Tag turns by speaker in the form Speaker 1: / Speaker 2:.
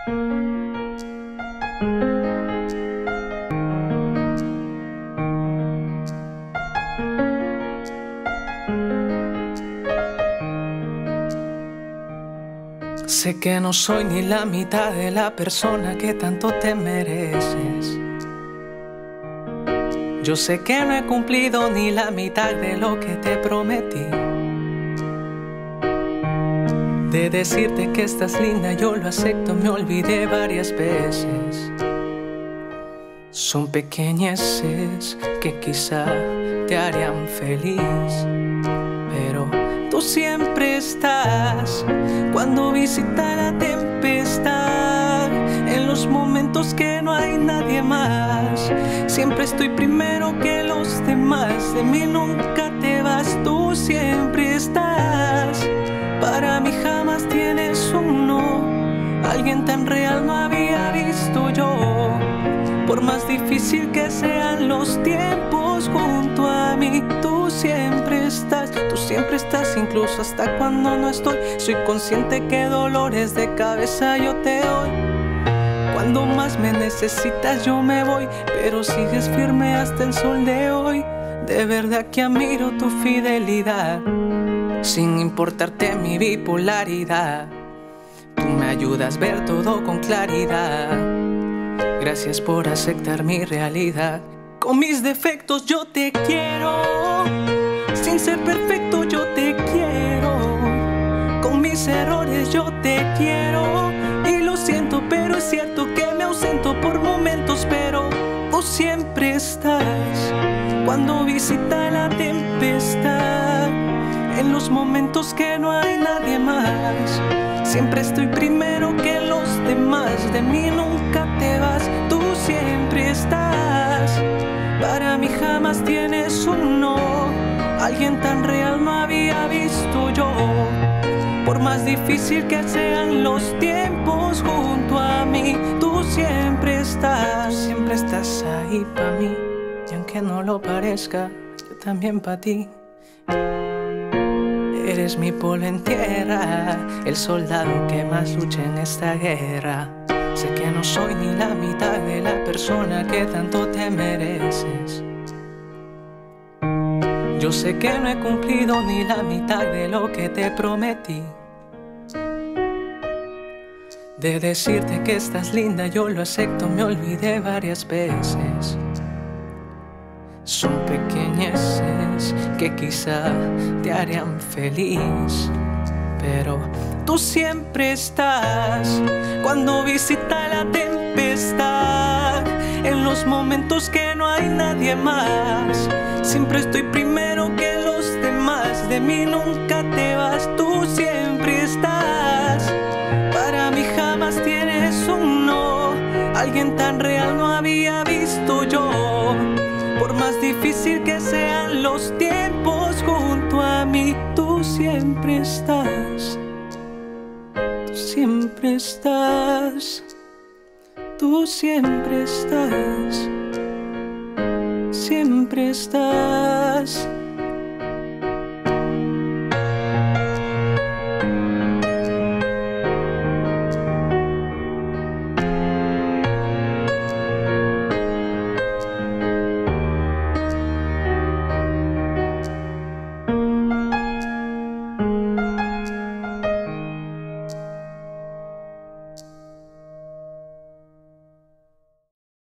Speaker 1: Sé que no soy ni la mitad de la persona que tanto te mereces. Yo sé que no he cumplido ni la mitad de lo que te prometí. De decirte que estás linda yo lo acepto, me olvidé varias veces. Son pequeñeces que quizá te harían feliz, pero tú siempre estás cuando visita la tempestad, en los momentos que no hay nadie más. Siempre estoy primero que los demás, de mí nunca te vas, tú siempre estás. Para mí jamás tienes un no, alguien tan real no había visto yo. Por más difícil que sean los tiempos junto a mí, tú siempre estás, incluso hasta cuando no estoy. Soy consciente que dolores de cabeza yo te doy. Cuando más me necesitas yo me voy, pero sigues firme hasta el sol de hoy. De verdad que admiro tu fidelidad, sin importarte mi bipolaridad. Tú me ayudas a ver todo con claridad. Gracias por aceptar mi realidad. Con mis defectos yo te quiero, sin ser perfecto yo te quiero. Con mis errores yo te quiero, y lo siento pero es cierto que me ausento por momentos, pero tú siempre estás cuando visita la tempestad, en los momentos que no hay nadie más. Siempre estoy primero que los demás, de mí nunca te vas, tú siempre estás. Para mí jamás tienes un no, alguien tan real no había visto yo. Por más difícil que sean los tiempos junto a mí, tú siempre estás ahí para mí. Y aunque no lo parezca, yo también para ti. Eres mi polo en tierra, el soldado que más lucha en esta guerra. Sé que no soy ni la mitad de la persona que tanto te mereces. Yo sé que no he cumplido ni la mitad de lo que te prometí. De decirte que estás linda yo lo acepto, me olvidé varias veces. Son pequeñeces que quizá te harían feliz, pero tú siempre estás cuando visita la tempestad, en los momentos que no hay nadie más. Siempre estoy primero que los demás, de mí nunca te vas, tú siempre estás. Para mí jamás tienes un no, alguien tan real no había visto yo. Por más difícil que sean los tiempos junto a mí, tú siempre estás. Tú siempre estás. Tú siempre estás. Siempre estás.